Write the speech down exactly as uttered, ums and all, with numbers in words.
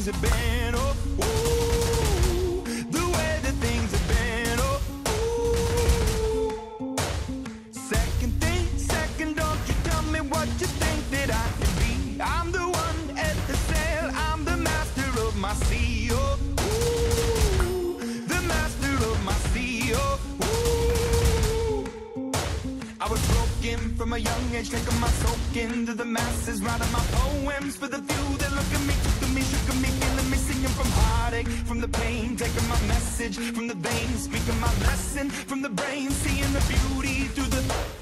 have been. Oh, ooh, the way that things have been. Oh, ooh. Second thing, second, don't you tell me what you think that I can be. I'm the one at the sail, I'm the master of my sea. Oh, ooh, the master of my sea. Oh, ooh. I was broken from a young age, taking my soak into the masses, writing my poems for the few that look at me, took to me, shook at me, feeling me, singing from heartache, from the pain, taking my message from the veins, speaking my lesson from the brain, seeing the beauty through the